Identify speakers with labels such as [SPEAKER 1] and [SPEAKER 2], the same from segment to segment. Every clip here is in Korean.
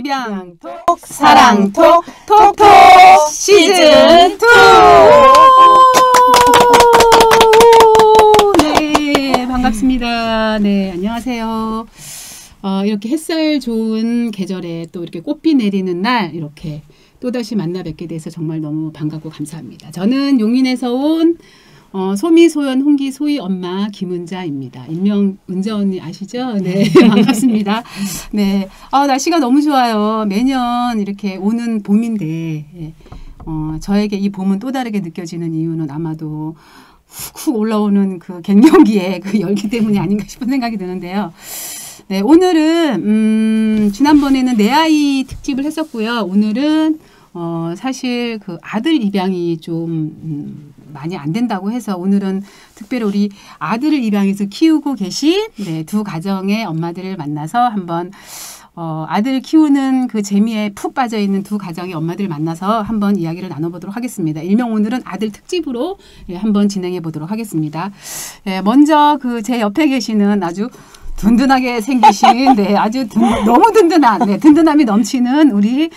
[SPEAKER 1] 입양톡 사랑톡 톡톡 시즌 2. 네, 반갑습니다. 네, 안녕하세요. 이렇게 햇살 좋은 계절에 또 이렇게 꽃비 내리는 날 이렇게 또다시 만나 뵙게 돼서 정말 너무 반갑고 감사합니다. 저는 용인에서 온 소미, 소연, 홍기, 소희 엄마 김은자입니다. 일명 은자 언니 아시죠? 네, 반갑습니다. 네, 날씨가 너무 좋아요. 매년 이렇게 오는 봄인데 저에게 이 봄은 또 다르게 느껴지는 이유는 아마도 훅훅 올라오는 그 갱년기의 그 열기 때문이 아닌가 싶은 생각이 드는데요. 네, 오늘은 지난번에는 내 아이 특집을 했었고요. 오늘은 사실 그 아들 입양이 좀 많이 안 된다고 해서 오늘은 특별히 우리 아들을 입양해서 키우고 계신 두 가정의 엄마들을 만나서 한번 아들 키우는 그 재미에 푹 빠져 있는 두 가정의 엄마들을 만나서 한번 이야기를 나눠보도록 하겠습니다. 일명 오늘은 아들 특집으로 한번 진행해 보도록 하겠습니다. 먼저 그 제 옆에 계시는 아주 든든하게 생기신 아주 너무 든든한 든든함이 넘치는 우리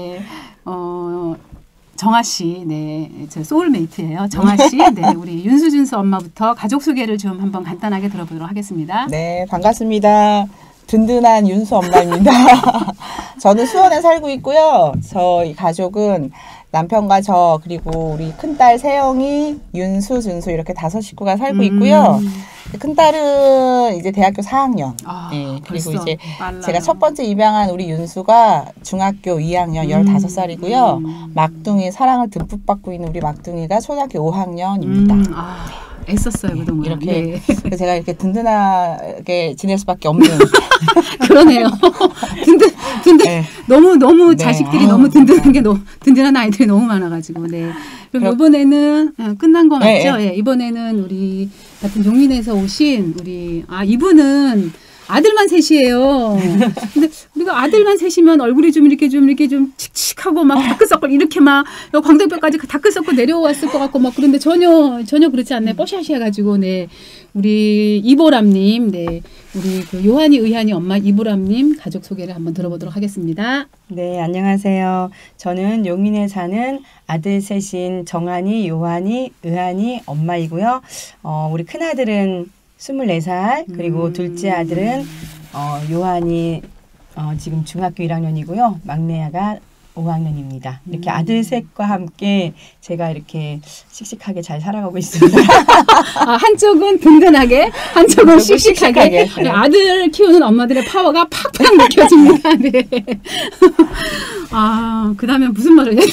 [SPEAKER 1] 정아 씨, 저 소울메이트예요. 정아 씨, 우리 윤수준수 엄마부터 가족 소개를 좀 한번 간단하게 들어보도록 하겠습니다.
[SPEAKER 2] 네, 반갑습니다. 든든한 윤수 엄마입니다. 저는 수원에 살고 있고요. 저희 가족은 남편과 저 그리고 우리 큰딸 세영이, 윤수, 준수 이렇게 5 식구가 살고 있고요. 큰딸은 이제 대학교 4학년. 네, 그리고 이제 빨라요. 제가 첫 번째 입양한 우리 윤수가 중학교 2학년 15살이고요. 막둥이 사랑을 듬뿍 받고 있는 우리 막둥이가 초등학교 5학년입니다.
[SPEAKER 1] 애썼어요 그동안.
[SPEAKER 2] 이렇게 제가 이렇게 든든하게 지낼 수밖에 없는.
[SPEAKER 1] 그러네요. 너무 자식들이 너무 든든한 게 든든한 아이들이 너무 많아가지고 그럼 이번에는 끝난 거 맞죠? 이번에는 우리 같은 용인에서 오신 우리 이분은 아들만 셋이에요. 근데 우리가 아들만 셋이면 얼굴이 좀 이렇게 좀 칙칙하고 막 다크서클 이렇게 막 광대뼈까지 다크서클 내려왔을 것 같고 막 그런데 전혀 그렇지 않네. 뽀샤시해가지고 우리 이보람님, 우리 그 요한이 의한이 엄마 이보람님 가족 소개를 한번 들어보도록 하겠습니다.
[SPEAKER 3] 네, 안녕하세요. 저는 용인에 사는 아들 셋인 정한이, 요한이, 의한이 엄마이고요. 우리 큰아들은 24살, 그리고 둘째 아들은 요한이 지금 중학교 1학년이고요. 막내가 5학년입니다. 이렇게 아들 셋과 함께 제가 이렇게 씩씩하게 잘 살아가고 있습니다.
[SPEAKER 1] 한쪽은 든든하게, 한쪽은 씩씩하게. 아들 키우는 엄마들의 파워가 팍팍 느껴집니다. 그 다음에 무슨 말을 해야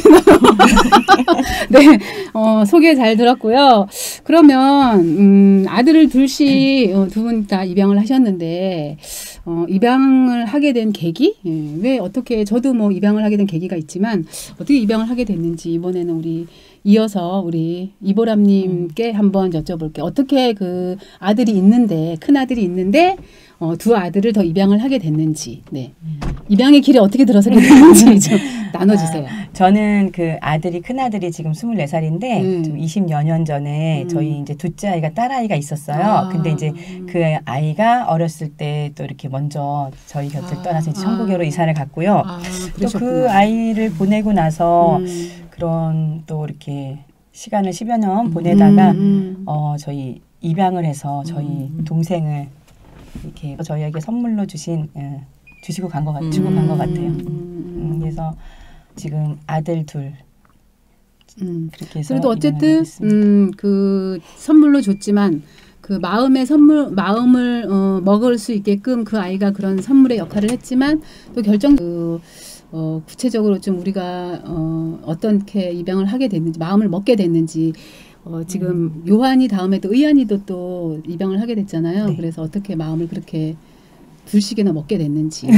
[SPEAKER 1] 되나요? 소개 잘 들었고요. 그러면 아들을 둘씩 두 분 다 입양을 하셨는데 입양을 하게 된 계기? 왜 어떻게 저도 뭐 입양을 하게 된 계기가 있지만 어떻게 입양을 하게 됐는지 이번에는 우리 이어서 우리 이보람님께 한번 여쭤볼게요. 어떻게 그 아들이 있는데 큰 아들이 있는데 두 아들을 더 입양을 하게 됐는지, 입양의 길에 어떻게 들어서게 됐는지 좀 나눠주세요.
[SPEAKER 3] 저는 그 아들이 큰 아들이 지금 24살인데 좀 20여 년 전에 저희 이제 둘째 아이가 딸아이가 있었어요. 근데 이제 그 아이가 어렸을 때 또 이렇게 먼저 저희 곁을 떠나서 이제 천국으로 이사를 갔고요. 또 그 아이를 보내고 나서 그런 또 이렇게 시간을 10여 년 보내다가 저희 입양을 해서 저희 동생을 이렇게 저희에게 선물로 주시고 간 것 같아요. 그래서 지금 아들 둘 그렇게 해서
[SPEAKER 1] 그래도 어쨌든 그 선물로 줬지만 그 마음을 먹을 수 있게끔 그 아이가 그런 선물의 역할을 했지만 또 구체적으로 좀 우리가 어떻게 입양을 하게 됐는지 마음을 먹게 됐는지 지금 요한이 다음에 또 의한이도 또 입양을 하게 됐잖아요. 그래서 어떻게 마음을 그렇게 둘씩이나 먹게 됐는지.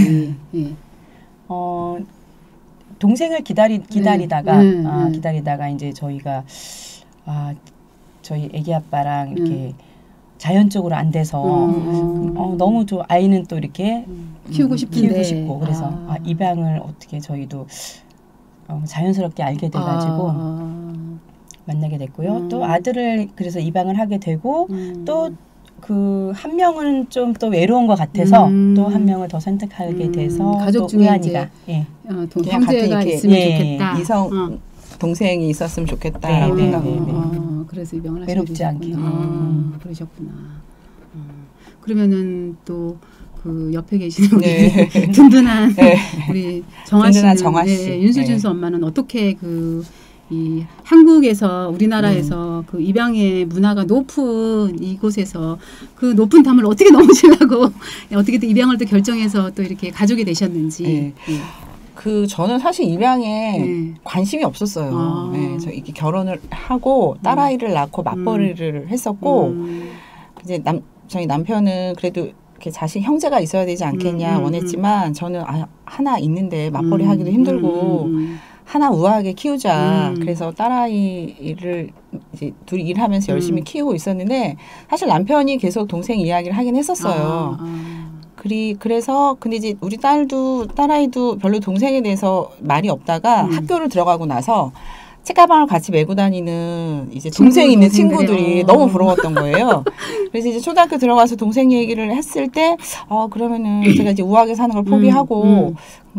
[SPEAKER 3] 동생을 기다리다가 이제 저희가 저희 애기 아빠랑 이렇게 자연적으로 안 돼서 너무 또 아이는 또 이렇게
[SPEAKER 1] 키우고
[SPEAKER 3] 싶고 그래서 입양을 어떻게 저희도 자연스럽게 알게 돼가지고 만나게 됐고요. 또 아들을 그래서 입양을 하게 되고 또 그 한 명은 좀 또 외로운 것 같아서 또 한 명을 더 선택하게 돼서
[SPEAKER 1] 가족
[SPEAKER 3] 또
[SPEAKER 1] 중에
[SPEAKER 3] 의안이가
[SPEAKER 1] 이제
[SPEAKER 2] 그냥
[SPEAKER 1] 형제가
[SPEAKER 2] 같은
[SPEAKER 1] 있으면
[SPEAKER 3] 예,
[SPEAKER 1] 좋겠다.
[SPEAKER 2] 이성 동생이 있었으면 좋겠다라고
[SPEAKER 3] 네, 네,
[SPEAKER 2] 생각합니다.
[SPEAKER 1] 그래서 입양을 하시게
[SPEAKER 3] 외롭지
[SPEAKER 1] 되셨구나.
[SPEAKER 3] 않게.
[SPEAKER 1] 그러셨구나. 그러면은 또 그 옆에 계시는 우리
[SPEAKER 2] 네.
[SPEAKER 1] 든든한
[SPEAKER 2] 네.
[SPEAKER 1] 우리 정아 씨는
[SPEAKER 2] 든든한 정아 씨.
[SPEAKER 1] 윤수준수 엄마는 어떻게 그 이 한국에서 우리나라에서 그 입양의 문화가 높은 이곳에서 그 높은 담을 어떻게 넘으시려고 어떻게 또 입양을 또 결정해서 또 이렇게 가족이 되셨는지.
[SPEAKER 2] 네. 그 저는 사실 입양에
[SPEAKER 1] 네.
[SPEAKER 2] 관심이 없었어요.
[SPEAKER 1] 아.
[SPEAKER 2] 네, 저 이게 결혼을 하고 딸아이를 낳고 맞벌이를 했었고 이제 저희 남편은 그래도 이렇게 자식 형제가 있어야 되지 않겠냐 원했지만 저는 하나 있는데 맞벌이 하기도 힘들고 하나 우아하게 키우자. 그래서 딸아이를 이제 둘이 일하면서 열심히 키우고 있었는데 사실 남편이 계속 동생 이야기를 하긴 했었어요. 그래서 근데 이제 우리 딸아이도 별로 동생에 대해서 말이 없다가 학교를 들어가고 나서 책가방을 같이 메고 다니는 이제 동생 있는 친구들이 너무 부러웠던 거예요. 그래서 이제 초등학교 들어가서 동생 얘기를 했을 때, 그러면은 제가 이제 우아하게 사는 걸 포기하고,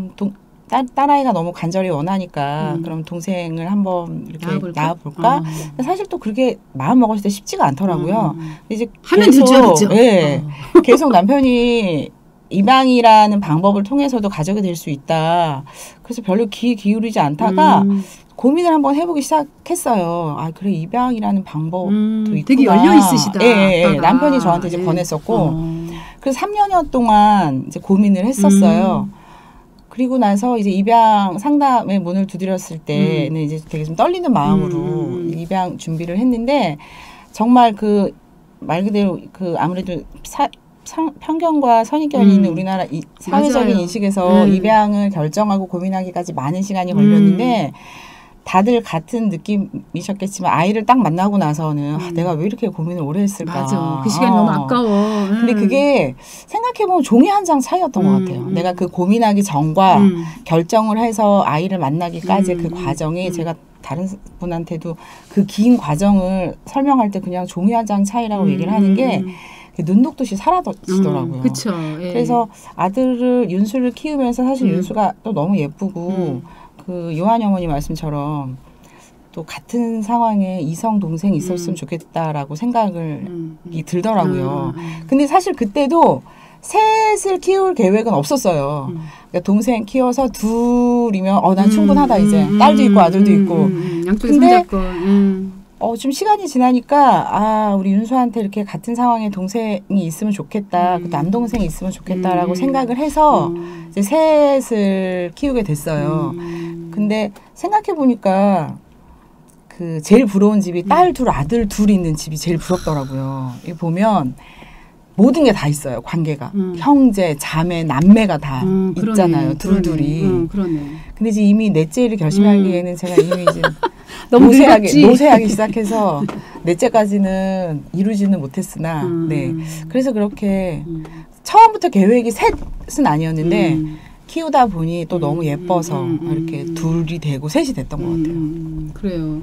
[SPEAKER 2] 딸아이가 너무 간절히 원하니까, 그럼 동생을 한번 이렇게 낳아볼까? 사실 또 그렇게 마음 먹었을 때 쉽지가 않더라고요. 이제
[SPEAKER 1] 하면 될 줄 알았죠.
[SPEAKER 2] 네, 계속 남편이 입양이라는 방법을 통해서도 가족이 될 수 있다. 그래서 별로 귀 기울이지 않다가 고민을 한번 해보기 시작했어요. 그래 입양이라는 방법도 있구나.
[SPEAKER 1] 되게 열려 있으시다.
[SPEAKER 2] 예. 남편이 저한테 이제 권했었고, 그래서 3년여 동안 이제 고민을 했었어요. 그리고 나서 이제 입양 상담의 문을 두드렸을 때는 이제 되게 좀 떨리는 마음으로 입양 준비를 했는데 정말 그 말 그대로 그 아무래도 편견과 선입견이 있는 우리나라 사회적인
[SPEAKER 1] 맞아요.
[SPEAKER 2] 인식에서 입양을 결정하고 고민하기까지 많은 시간이 걸렸는데 다들 같은 느낌이셨겠지만 아이를 딱 만나고 나서는 내가 왜 이렇게 고민을 오래 했을까.
[SPEAKER 1] 맞아. 그 시간이 너무 아까워.
[SPEAKER 2] 근데 그게 생각해보면 종이 한 장 차이였던 것 같아요. 내가 그 고민하기 전과 결정을 해서 아이를 만나기까지 그 과정이 제가 다른 분한테도 그 긴 과정을 설명할 때 그냥 종이 한 장 차이라고 얘기를 하는 게 눈 녹듯이 사라지더라고요.
[SPEAKER 1] 그렇죠.
[SPEAKER 2] 그래서 윤수를 키우면서 사실 윤수가 또 너무 예쁘고 그 요한 어머니 말씀처럼 또 같은 상황에 이성 동생이 있었으면 좋겠다라고 생각이 들더라고요. 근데 사실 그때도 셋을 키울 계획은 없었어요. 그러니까 동생 키워서 둘이면 난 충분하다 이제. 딸도 있고 아들도 있고.
[SPEAKER 1] 양쪽에 손잡고.
[SPEAKER 2] 좀 시간이 지나니까 우리 윤수한테 이렇게 같은 상황에 동생이 있으면 좋겠다. 그 남동생이 있으면 좋겠다라고 생각을 해서 이제 셋을 키우게 됐어요. 근데 생각해 보니까 그 제일 부러운 집이 딸 둘, 아들 둘 있는 집이 제일 부럽더라고요. 이 보면 모든 게 다 있어요. 관계가 형제, 자매, 남매가 다 있잖아요. 둘둘이.
[SPEAKER 1] 그러네.
[SPEAKER 2] 근데 이제 이미 넷째를 결심하기에는 제가 이미 이제
[SPEAKER 1] 너무
[SPEAKER 2] 노쇠하기 시작해서 넷째까지는 이루지는 못했으나 네. 그래서 그렇게 처음부터 계획이 셋은 아니었는데 키우다 보니 또 너무 예뻐서 이렇게 둘이 되고 셋이 됐던 것 같아요.
[SPEAKER 1] 그래요.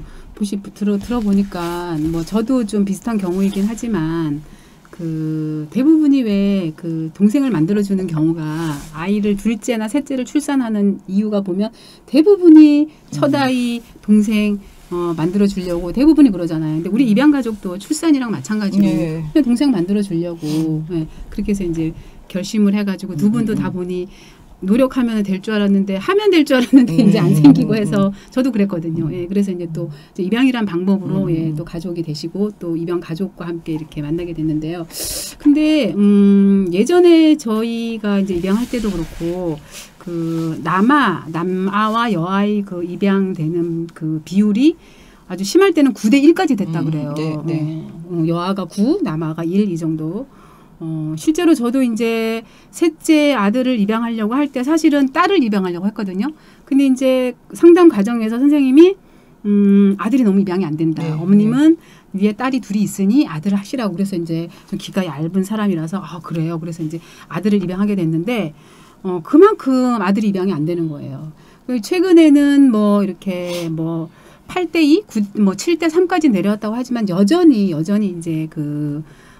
[SPEAKER 1] 들어보니까 뭐 저도 좀 비슷한 경우이긴 하지만 그 대부분이 왜 그 동생을 만들어주는 경우가 아이를 둘째나 셋째를 출산하는 이유가 보면 대부분이 첫아이 동생 만들어주려고 대부분이 그러잖아요. 근데 우리 입양 가족도 출산이랑 마찬가지로 그냥 동생 만들어주려고 그렇게 해서 이제 결심을 해가지고 두 분도 다 보니 노력하면 될 줄 알았는데 하면 될 줄 알았는데 이제 안 생기고 해서 저도 그랬거든요. 그래서 이제 또 이제 입양이란 방법으로 또 가족이 되시고 또 입양 가족과 함께 이렇게 만나게 됐는데요. 근데 예전에 저희가 이제 입양할 때도 그렇고 그 남아와 여아의 그 입양되는 그 비율이 아주 심할 때는 9대 1까지 됐다 그래요. 여아가 9, 남아가 1 이 정도. 실제로 저도 이제 셋째 아들을 입양하려고 할 때 사실은 딸을 입양하려고 했거든요. 근데 이제 상담 과정에서 선생님이 아들이 너무 입양이 안 된다. 어머님은 위에 딸이 둘이 있으니 아들을 하시라고. 그래서 이제 좀 기가 얇은 사람이라서 그래요. 그래서 이제 아들을 입양하게 됐는데 그만큼 아들이 입양이 안 되는 거예요. 최근에는 뭐 이렇게 뭐 8대 2, 9, 뭐 7대 3까지 내려왔다고 하지만 여전히 이제 그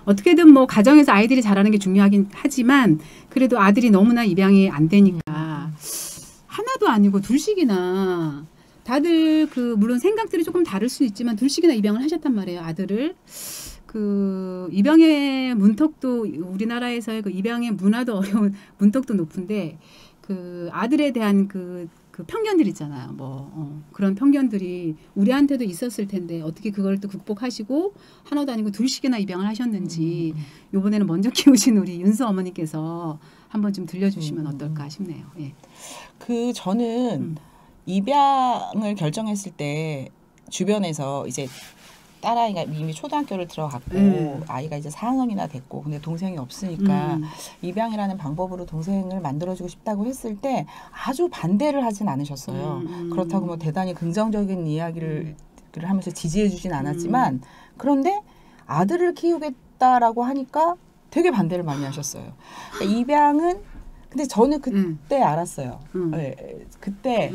[SPEAKER 1] 어떻게든 뭐 가정에서 아이들이 자라는 게 중요하긴 하지만 그래도 아들이 너무나 입양이 안 되니까 하나도 아니고 둘씩이나 다들 그 물론 생각들이 조금 다를 수 있지만 둘씩이나 입양을 하셨단 말이에요. 아들을. 그 입양의 문턱도 우리나라에서의 그 입양의 문화도 어려운 문턱도 높은데 그 아들에 대한 그 편견들 있잖아요. 그런 편견들이 우리한테도 있었을 텐데 어떻게 그걸 또 극복하시고 하나도 아니고 둘씩이나 입양을 하셨는지 이번에는 먼저 키우신 우리 윤수 어머니께서 한번 좀 들려주시면 어떨까 싶네요. 예.
[SPEAKER 2] 저는 입양을 결정했을 때 주변에서 이제 딸아이가 이미 초등학교를 들어갔고 아이가 이제 4학년이나 됐고 근데 동생이 없으니까 입양이라는 방법으로 동생을 만들어주고 싶다고 했을 때 아주 반대를 하진 않으셨어요. 그렇다고 뭐 대단히 긍정적인 이야기를 하면서 지지해 주진 않았지만 그런데 아들을 키우겠다라고 하니까 되게 반대를 많이 하셨어요. 그러니까 입양은 근데 저는 그때 알았어요. 네, 그때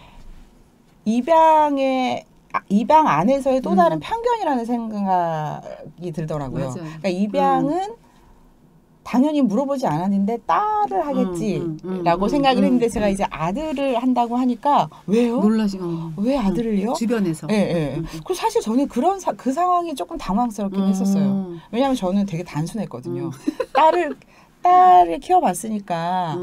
[SPEAKER 2] 입양 안에서의 또 다른 편견이라는 생각이 들더라고요.
[SPEAKER 1] 맞아요.
[SPEAKER 2] 그러니까 입양은 당연히 물어보지 않았는데 딸을 하겠지라고 생각을 했는데 제가 이제 아들을 한다고 하니까 왜요?
[SPEAKER 1] 놀라시고
[SPEAKER 2] 왜 아들을요?
[SPEAKER 1] 주변에서.
[SPEAKER 2] 예. 그리고 사실 저는 그 상황이 조금 당황스럽긴 했었어요. 왜냐하면 저는 되게 단순했거든요. 딸을 키워봤으니까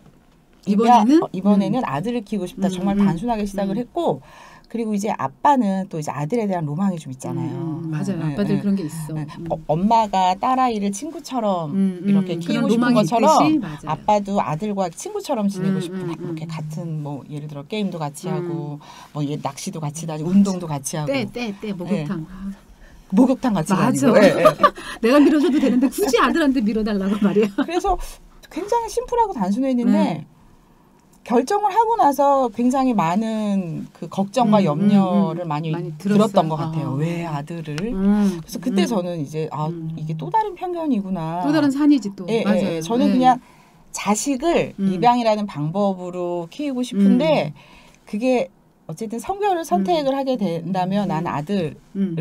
[SPEAKER 2] 이번에는 아들을 키우고 싶다. 정말 단순하게 시작을 했고 그리고 이제 아빠는 또 이제 아들에 대한 로망이 좀 있잖아요.
[SPEAKER 1] 맞아요. 아빠들 그런 게 있어.
[SPEAKER 2] 엄마가 딸아이를 친구처럼 이렇게 키우고 싶은 것처럼 아빠도 아들과 친구처럼 지내고 싶은 이렇게 같은 뭐 예를 들어 게임도 같이 하고 뭐 낚시도 같이 다니고 운동도 같이 하고
[SPEAKER 1] 때 목욕탕.
[SPEAKER 2] 목욕탕 같이
[SPEAKER 1] 맞아.
[SPEAKER 2] 다니고.
[SPEAKER 1] 내가 밀어줘도 되는데 굳이 아들한테 밀어달라고 말이야.
[SPEAKER 2] 그래서 굉장히 심플하고 단순했는데 결정을 하고 나서 굉장히 많은 그 걱정과 염려를 많이 들었던 것 같아요. 왜 아들을? 그래서 그때 저는 이제 이게 또 다른 편견이구나.
[SPEAKER 1] 또 다른 산이지 또. 맞아요.
[SPEAKER 2] 저는 그냥 자식을 입양이라는 방법으로 키우고 싶은데 그게 어쨌든 성별을 선택을 하게 된다면 난 아들을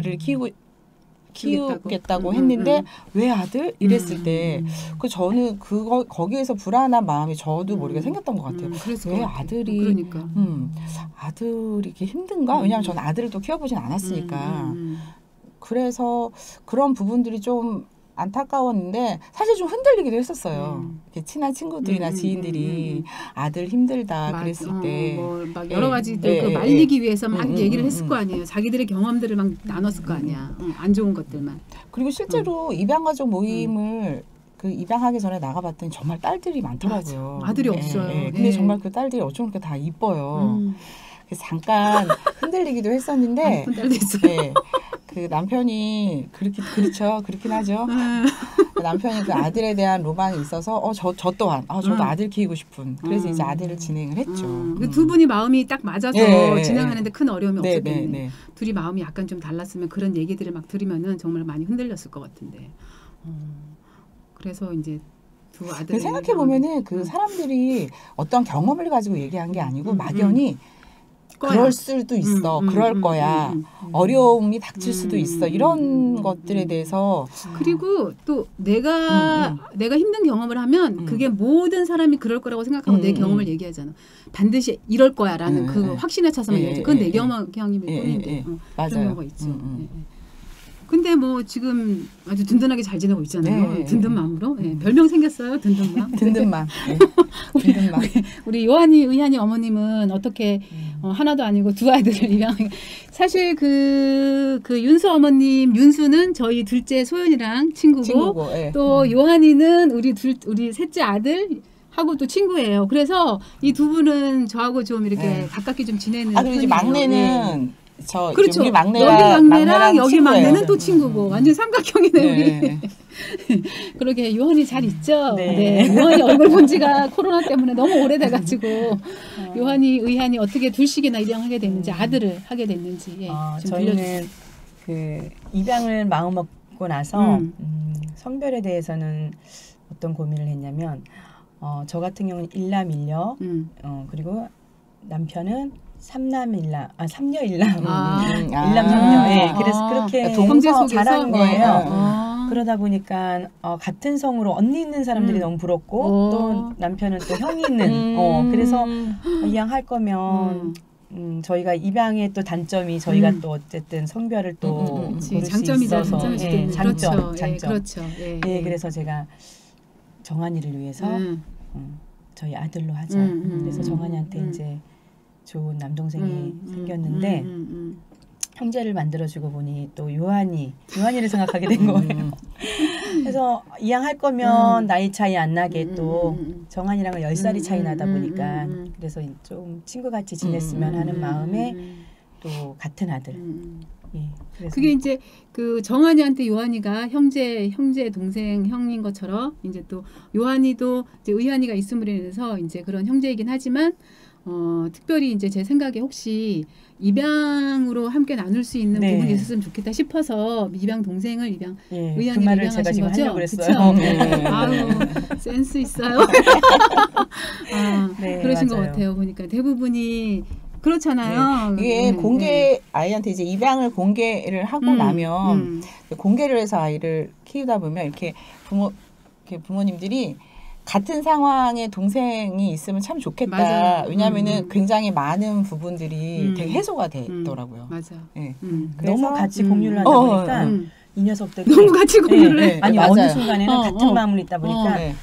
[SPEAKER 2] 키우겠다고 했는데 왜 아들? 이랬을 때 저는 거기에서 불안한 마음이 저도 모르게 생겼던 것 같아요. 왜 아들이
[SPEAKER 1] 그러니까.
[SPEAKER 2] 아들이 이렇게 힘든가? 왜냐하면 저는 아들을 또 키워보진 않았으니까. 그래서 그런 부분들이 좀 안타까웠는데 사실 좀 흔들리기도 했었어요. 친한 친구들이나 지인들이 아들 힘들다 그랬을 때
[SPEAKER 1] 막 여러 가지들 말리기 위해서 막 얘기를 했을 거 아니에요. 자기들의 경험들을 막 나눴을 거 아니야. 안 좋은 것들만.
[SPEAKER 2] 그리고 실제로 입양가족 모임을 입양하기 전에 나가봤더니 정말 딸들이 많더라고요.
[SPEAKER 1] 맞아. 아들이 없어요.
[SPEAKER 2] 근데 정말 그 딸들이 어쩜 그렇게 다 이뻐요. 그래서 잠깐 흔들리기도 했었는데
[SPEAKER 1] 예쁜 딸도 있어요.
[SPEAKER 2] 그 남편이 그렇긴 하죠. 남편이 그 아들에 대한 로망이 있어서 저 또한 저도 아들 키우고 싶은 그래서 이제 아들을 진행을 했죠.
[SPEAKER 1] 그 두 분이 마음이 딱 맞아서 진행하는데 큰 어려움이 없었겠네. 둘이 마음이 약간 좀 달랐으면 그런 얘기들을 막 들으면은 정말 많이 흔들렸을 것 같은데. 그래서 이제 두 아들
[SPEAKER 2] 생각해 보면은 그 사람들이 어떤 경험을 가지고 얘기한 게 아니고 막연히 그럴 수도 있어. 그럴 거야. 어려움이 닥칠 수도 있어. 이런 것들에 대해서
[SPEAKER 1] 그리고 또 내가 힘든 경험을 하면 그게 모든 사람이 그럴 거라고 생각하고 내 경험을 얘기하잖아. 반드시 이럴 거야라는 그 확신에 차서만 얘기하죠. 그건 내 경험일 뿐인데 그런 경우가 있죠. 근데 뭐 지금 아주 든든하게 잘 지내고 있잖아요. 든든 마음으로. 별명 생겼어요. 든든 마음.
[SPEAKER 2] 든든 마음.
[SPEAKER 1] 우리 의한이 어머님은 어떻게 하나도 아니고 두 아들을 입양하게. 사실 그 윤수 어머님, 윤수는 저희 둘째 소연이랑 친구고 또 요한이는 우리 셋째 아들 하고 또 친구예요. 그래서 이 두 분은 저하고 좀 이렇게 가깝게 좀 지내는
[SPEAKER 2] 그리고 이제 막내는
[SPEAKER 1] 그렇죠.
[SPEAKER 2] 우리
[SPEAKER 1] 막내랑 여기 막내는 또 친구고 완전 삼각형이네 우리. 그러게 요한이 잘 있죠. 요한이 얼굴 본 지가 코로나 때문에 너무 오래돼가지고 요한이 의한이 어떻게 둘씩이나 입양하게 됐는지 아들을 하게 됐는지
[SPEAKER 3] 저희는 그 입양을 마음 먹고 나서 성별에 대해서는 어떤 고민을 했냐면 저 같은 경우는 일남일녀 그리고 남편은 삼녀 일남. 일남 삼녀. 그래서 그렇게
[SPEAKER 1] 동재 속에서
[SPEAKER 3] 자라는 거예요. 그러다 보니까 같은 성으로 언니 있는 사람들이 너무 부럽고 또 남편은 또 형이 있는 그래서 이왕할 거면 저희가 입양의 또 단점이 저희가 또 어쨌든 성별을 또 고를
[SPEAKER 1] 장점이다,
[SPEAKER 3] 수 있어서 장점.
[SPEAKER 1] 그렇죠.
[SPEAKER 3] 예, 그래서 제가 정한이를 위해서 저희 아들로 하자. 그래서 정한이한테 이제 좋은 남동생이 생겼는데 형제를 만들어주고 보니 또 요한이를 생각하게 된 거예요. 그래서 이왕할 거면 나이 차이 안 나게 또 정한이랑은 10살이 차이 나다 보니까 그래서 좀 친구같이 지냈으면 하는 마음에 또 같은 아들. 예, 그래서
[SPEAKER 1] 그게 이제 그 정한이한테 요한이가 형제 동생 형인 것처럼 이제 또 요한이도 이제 의한이가 있음으로 인해서 이제 그런 형제이긴 하지만 특별히 이제 제 생각에 혹시 입양으로 함께 나눌 수 있는
[SPEAKER 3] 네.
[SPEAKER 1] 부분이 있었으면 좋겠다 싶어서 입양 동생을
[SPEAKER 3] 예,
[SPEAKER 1] 의한이를
[SPEAKER 3] 그 말을
[SPEAKER 1] 입양하신
[SPEAKER 3] 제가 지금
[SPEAKER 1] 거죠?
[SPEAKER 3] 하려고 그랬어요.
[SPEAKER 2] 네.
[SPEAKER 1] 아유 센스 있어요.
[SPEAKER 3] 네,
[SPEAKER 1] 그러신
[SPEAKER 3] 맞아요.
[SPEAKER 1] 것 같아요. 보니까 대부분이 그렇잖아요.
[SPEAKER 2] 이게 공개 아이한테 이제 입양을 공개를 하고 나면 공개를 해서 아이를 키우다 보면 이렇게 부모님들이 같은 상황의 동생이 있으면 참 좋겠다.
[SPEAKER 1] 맞아요.
[SPEAKER 2] 왜냐하면은 굉장히 많은 부분들이 되게 해소가 되더라고요.
[SPEAKER 1] 맞아.
[SPEAKER 2] 네.
[SPEAKER 3] 너무 같이 공유를 하다 보니까 이 녀석들이
[SPEAKER 1] 너무 같이 공유를 해.
[SPEAKER 3] 아니
[SPEAKER 2] 맞아요.
[SPEAKER 3] 어느 순간에는 같은 마음을 있다 보니까
[SPEAKER 2] 네.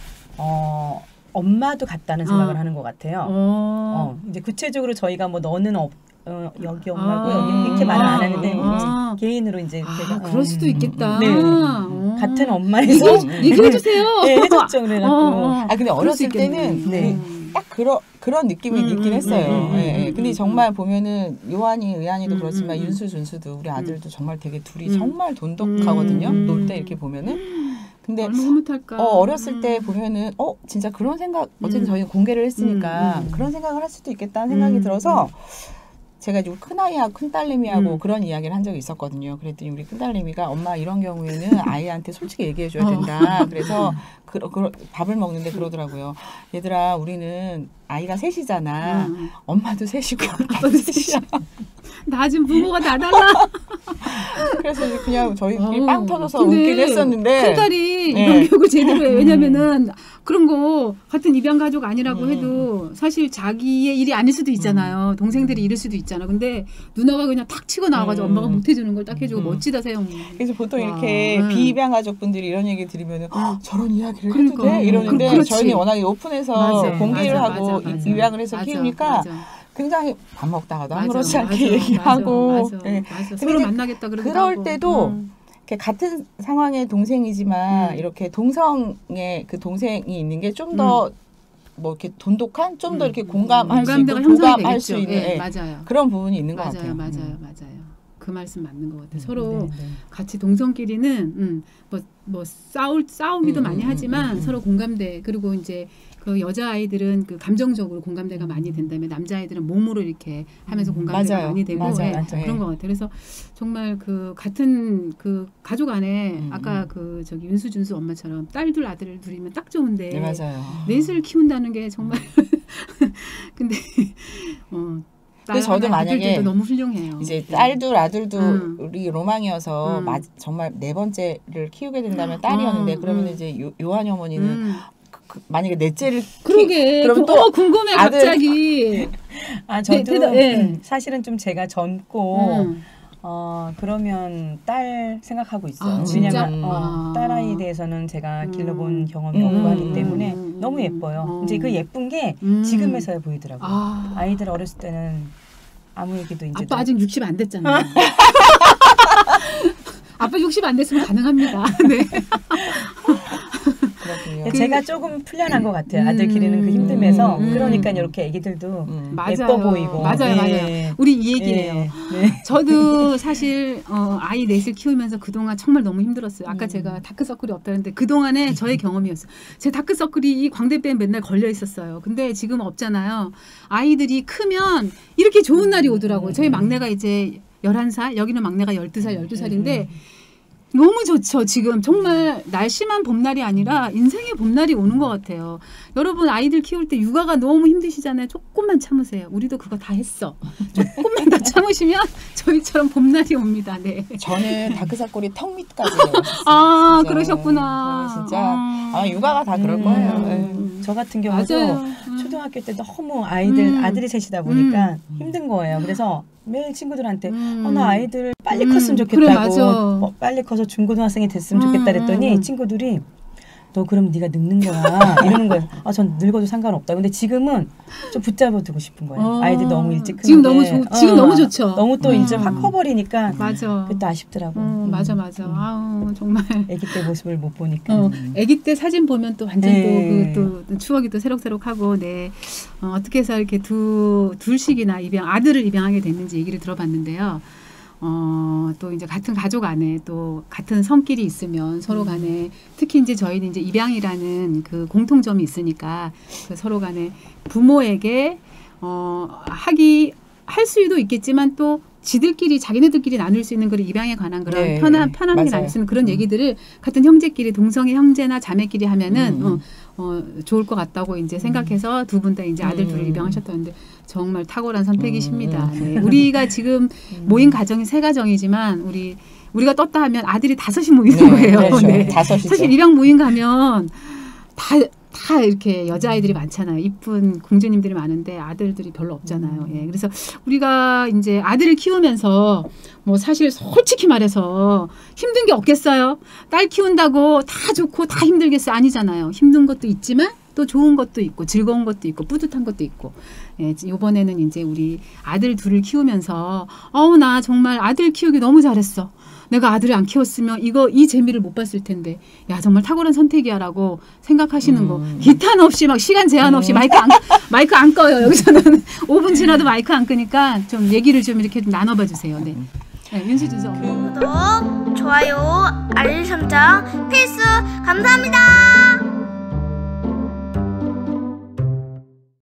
[SPEAKER 3] 엄마도 같다는 생각을 하는 것 같아요. 이제 구체적으로 저희가 뭐 너는 여기 엄마고 여기 이렇게 말을 안 하는데 개인으로 이제 제가
[SPEAKER 1] 그럴 수도 있겠다.
[SPEAKER 3] 네. 같은 엄마에서
[SPEAKER 1] 얘기해 주세요.
[SPEAKER 3] 네, 해줬죠. 그래갖고
[SPEAKER 2] 근데 어렸을 때는
[SPEAKER 3] 네.
[SPEAKER 2] 딱 그런 느낌이 있긴 했어요. 근데 정말 보면은 요한이, 의한이도 그렇지만 윤수, 준수도 우리 아들도 정말 되게 둘이 정말 돈독하거든요. 놀 때 이렇게 보면은. 근데 어렸을 때 보면은 진짜 그런 생각 어쨌든 저희는 공개를 했으니까 그런 생각을 할 수도 있겠다는 생각이 들어서 제가 이제 큰아이하고 큰딸내미하고 그런 이야기를 한 적이 있었거든요. 그랬더니 우리 큰딸내미가 엄마 이런 경우에는 아이한테 솔직히 얘기해줘야 된다. 그래서 밥을 먹는데 그러더라고요. 얘들아 우리는 아이가 셋이잖아. 엄마도 셋이고 아빠도 셋이야.
[SPEAKER 1] 나 지금 부모가 다 달라.
[SPEAKER 2] 그래서 그냥 저희끼리 빵 터져서 웃기도 했었는데
[SPEAKER 1] 큰딸이 입양 교육을 제대로 해요. 왜냐면은 그런 거 같은 입양 가족 아니라고 해도 사실 자기의 일이 아닐 수도 있잖아요. 동생들이 이럴 수도 있잖아. 근데 누나가 그냥 탁 치고 나와가지고 엄마가 못 해주는 걸 딱 해주고 멋지다 세영이.
[SPEAKER 2] 그래서 보통 이렇게 비입양 가족분들이 이런 얘기 들으면은 저런 이야기를 해도 돼? 이러는데 저희는 워낙에 오픈해서 공개를 하고 입양을 해서 키우니까 굉장히 밥 먹다가도 아무렇지 않게 얘기하고
[SPEAKER 1] 서로 만나겠다 그러기도
[SPEAKER 2] 그럴
[SPEAKER 1] 하고.
[SPEAKER 2] 때도 같은 상황의 동생이지만 이렇게 동성의 그 동생이 있는 게 좀 더 뭐 이렇게 돈독한 좀 더 이렇게 공감할 수 있고 공감할 수 있는
[SPEAKER 1] 맞아요.
[SPEAKER 2] 그런 부분이 있는 것 같아요.
[SPEAKER 1] 맞아요. 그 말씀 맞는 것 같아요. 서로 같이 동성끼리는 뭐 싸우기도 많이 하지만 서로 공감대 그리고 이제 그 여자 아이들은 그 감정적으로 공감대가 많이 된다면 남자 아이들은 몸으로 이렇게 하면서 공감대가 많이 되고
[SPEAKER 2] 맞아요.
[SPEAKER 1] 그런 것 같아요. 그래서 정말 그 같은 그 가족 안에 아까 그 저기 윤수 준수 엄마처럼 딸 둘 아들 둘이면 딱 좋은데
[SPEAKER 2] 네, 맞아요.
[SPEAKER 1] 넷을 키운다는 게 정말 근데
[SPEAKER 2] 그래서 저도 만약에
[SPEAKER 1] 너무 훌륭해요.
[SPEAKER 2] 이제 딸둘 아들도 우리 로망이어서 정말 네 번째를 키우게 된다면 딸이었는데 그러면 이제 요한이 어머니는 만약에 넷째를
[SPEAKER 1] 그러면 또 궁금해
[SPEAKER 2] 아들,
[SPEAKER 1] 갑자기.
[SPEAKER 3] 저도 사실은 좀 제가 젊고 그러면 딸 생각하고 있어요. 왜냐면 딸아이에 대해서는 제가 길러본 경험이 없고 하기 때문에 너무 예뻐요. 이제 그 예쁜 게 지금에서야 보이더라고요. 아이들 어렸을 때는 아무 얘기도 이제
[SPEAKER 1] 아빠 아직 60 안 됐잖아요. 아빠 60 안 됐으면 가능합니다. 네.
[SPEAKER 2] 그렇군요.
[SPEAKER 3] 제가 조금 풀려난 것 같아요. 아들 기르는 그 힘듦에서. 그러니까 이렇게 애기들도 예뻐 보이고.
[SPEAKER 1] 맞아요. 우리 이 얘기예요. 저도 사실 아이 넷을 키우면서 그동안 정말 너무 힘들었어요. 아까 제가 다크서클이 없다는데 그동안에 저의 경험이었어요. 제 다크서클이 이 광대뼈에 맨날 걸려 있었어요. 근데 지금 없잖아요. 아이들이 크면 이렇게 좋은 날이 오더라고요. 저희 막내가 이제 11살, 여기는 막내가 12살, 12살인데 너무 좋죠. 지금 정말 날씨만 봄날이 아니라 인생의 봄날이 오는 것 같아요. 여러분 아이들 키울 때 육아가 너무 힘드시잖아요. 조금만 참으세요. 우리도 그거 다 했어. 조금만 더 참으시면 저희처럼 봄날이 옵니다. 네.
[SPEAKER 2] 저는 다크서클이 턱 밑까지.
[SPEAKER 1] 아, 그러셨구나.
[SPEAKER 2] 진짜 육아가 다 그럴 거예요.
[SPEAKER 3] 저 같은 경우도
[SPEAKER 1] 맞아요.
[SPEAKER 3] 초등학교 때 너무 아들이 셋이다 보니까 힘든 거예요. 그래서 매일 친구들한테 나 아이들 빨리 컸으면 좋겠다고
[SPEAKER 1] 그래, 맞아.
[SPEAKER 3] 빨리 커서 중고등학생이 됐으면 좋겠다 그랬더니 친구들이 너 그럼 네가 늙는 거야 이러는 거예요. 전 늙어도 상관없다. 근데 지금은 좀 붙잡아두고 싶은 거예요. 아이들 너무 일찍 크는데
[SPEAKER 1] 지금 너무 좋죠.
[SPEAKER 3] 너무 또 이제 확 커버리니까
[SPEAKER 1] 맞아.
[SPEAKER 3] 그것도 아쉽더라고.
[SPEAKER 1] 맞아. 아우 정말.
[SPEAKER 3] 아기 때 모습을 못 보니까.
[SPEAKER 1] 아기 때 사진 보면 또 완전 또 추억이 또 새록새록하고 네. 어떻게 해서 이렇게 둘씩이나 아들을 입양하게 됐는지 얘기를 들어봤는데요. 또 이제 같은 가족 안에 또 같은 성끼리 있으면 서로 간에 특히 이제 저희는 이제 입양이라는 그 공통점이 있으니까 그 서로 간에 부모에게 할 수도 있겠지만 또 지들끼리 자기네들끼리 나눌 수 있는 그런 입양에 관한 그런 편안하게 나눌 수 있는 그런 얘기들을 같은 형제끼리 동성애 형제나 자매끼리 하면은 좋을 것 같다고 이제 생각해서 두 분 다 이제 아들 둘을 입양하셨다는데 정말 탁월한 선택이십니다. 네. 우리가 지금 모인 가정이 3가정이지만 우리가 떴다 하면 아들이 5이 모이는 거예요.
[SPEAKER 2] 그렇죠.
[SPEAKER 1] 네.
[SPEAKER 2] 5이죠.
[SPEAKER 1] 사실 입양 모임 가면 다 이렇게 여자아이들이 많잖아요. 이쁜 공주님들이 많은데 아들들이 별로 없잖아요. 예. 그래서 우리가 이제 아들을 키우면서 뭐 사실 솔직히 말해서 힘든 게 없겠어요? 딸 키운다고 다 좋고 다 힘들겠어요? 아니잖아요. 힘든 것도 있지만 또 좋은 것도 있고 즐거운 것도 있고 뿌듯한 것도 있고. 예, 이번에는 이제 우리 아들 둘을 키우면서 나 정말 아들 키우기 너무 잘했어. 내가 아들을 안 키웠으면 이 재미를 못 봤을 텐데 야 정말 탁월한 선택이야라고 생각하시는 거 기탄 없이 막 시간 제한 없이 마이크 안 꺼요. 여기서는 5분 지나도 마이크 안 끄니까 좀 얘기를 좀 이렇게 좀 나눠봐 주세요. 네, 윤수 주소.
[SPEAKER 4] 구독, 좋아요, 알림 설정 필수 감사합니다.